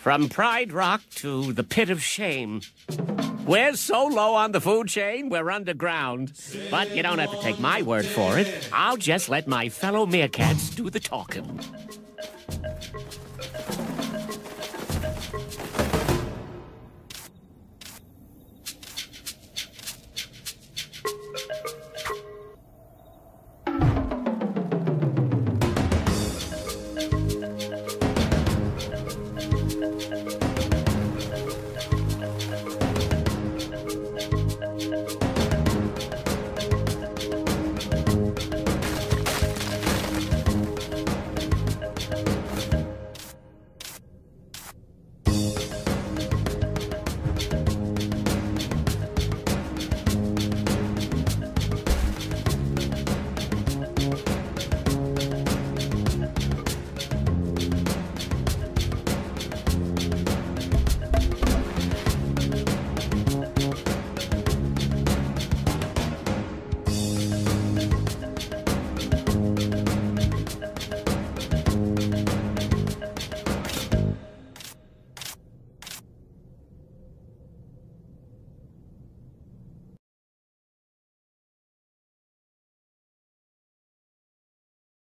From Pride Rock to the Pit of Shame. We're so low on the food chain, we're underground. But you don't have to take my word for it. I'll just let my fellow Meerkats do the talking.